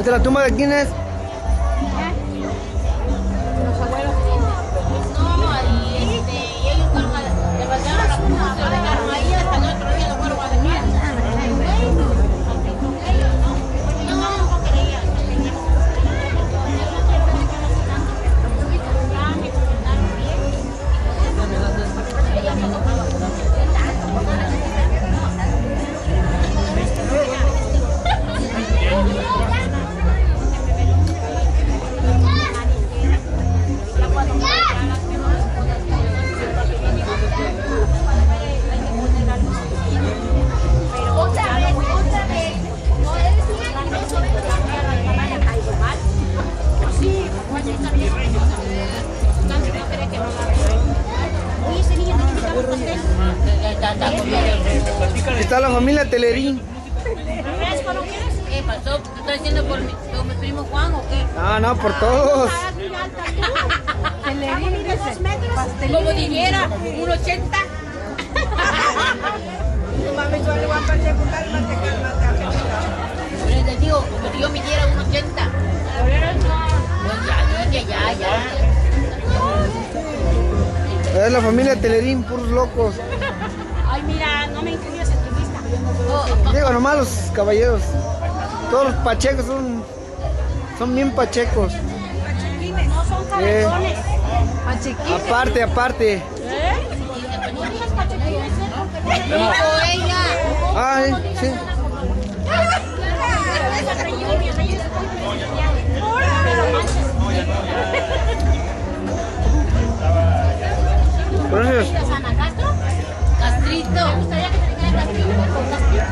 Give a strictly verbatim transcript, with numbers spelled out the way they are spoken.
¿Esta la tumba de quién es? Los abuelos. No, y este, y ellos fueron a levantar la tumba, se la dejaron ahí hasta el otro día lo fueron a dejar. Ellos no, no querían. Está la familia Telerín. ¿Qué pasó? ¿Te estás diciendo por mi, por mi primo Juan o qué? Ah, no, por todos. Como dijera, un ochenta. Yo les digo, como si yo midiera un ochenta. Pues ya, dije, ya, ya. Es la familia Telerín, puros locos. Ay, mira, no me incluyas en tu lista. Oh, Digo, nomás los caballeros. Todos los pachecos son, son bien pachecos. No son cabezones. pachequines. Aparte, aparte. ¿Eh? Pachequines, ¿eh? Dijo ella. Ah, sí. Gracias. ¿Ana Castro? Castrito. Me gustaría que